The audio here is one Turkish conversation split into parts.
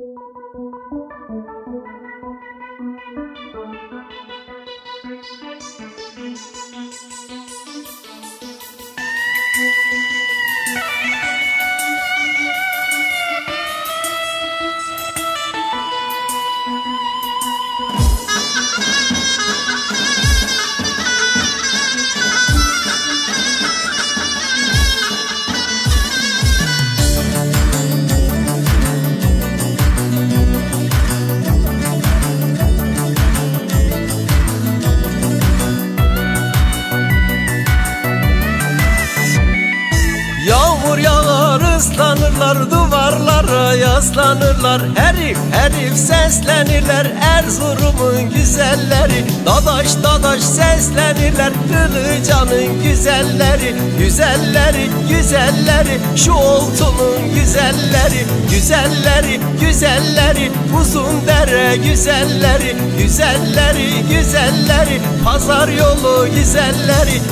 Yağmur yağar ıslanırlar, duvarlara yaslanırlar. Herif herif seslenirler, Erzurum'un güzelleri. Dadaş dadaş seslenirler, Ilıca'nın güzelleri. Güzelleri güzelleri, şu oltunun güzelleri. Güzelleri güzelleri, uzun dere güzelleri. Güzelleri güzelleri, pazar yolu güzelleri.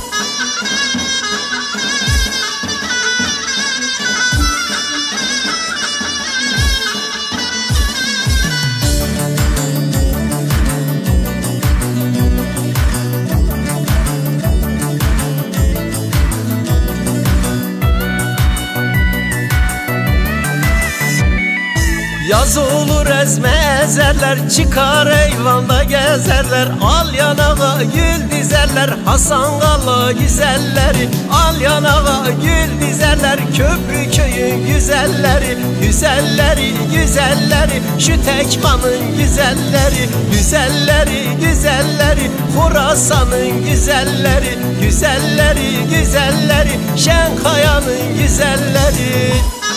Yaz olur ezme ezerler, çıkar eyvanda gezerler. Al yanağa gül dizerler, Hasan Kala güzelleri. Al yanağa gül dizerler, Köprü köyün güzelleri. Güzelleri güzelleri, şu Tekman'ın güzelleri. Güzelleri güzelleri, Horasan'ın güzelleri. Güzelleri güzelleri, Şenkaya'nın güzelleri.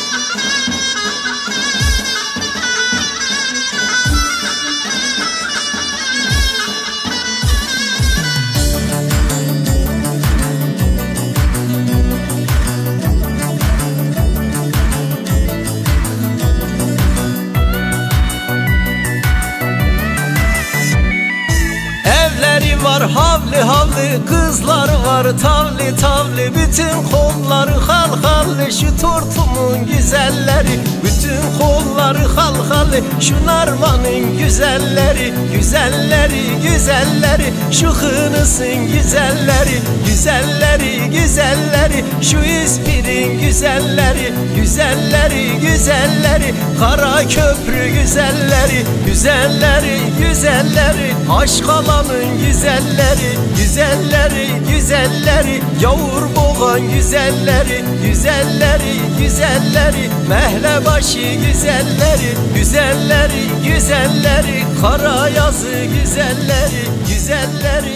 Var havli havli, kızlar var tavli tavli. Bütün kolları halkalı, şu tortumun güzelleri. Bütün kolları halkalı, şu Narman'ın güzelleri. Güzelleri güzelleri, şu Hınıs'ın güzelleri. Güzelleri güzelleri, şu İspir'in güzelleri. Güzelleri güzelleri, Karaköprü güzelleri. Güzelleri güzelleri, Aşkalan'ın güzelleri. Güzelleri güzelleri, Yavurboğan güzelleri. Güzelleri güzelleri, Mehlebaşı güzelleri. Güzelleri güzelleri, Karayazı güzelleri. Güzelleri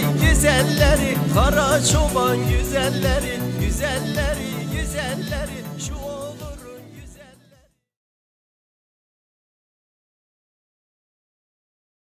güzelleri, Karaçoban güzelleri. Güzelleri güzelleri, şu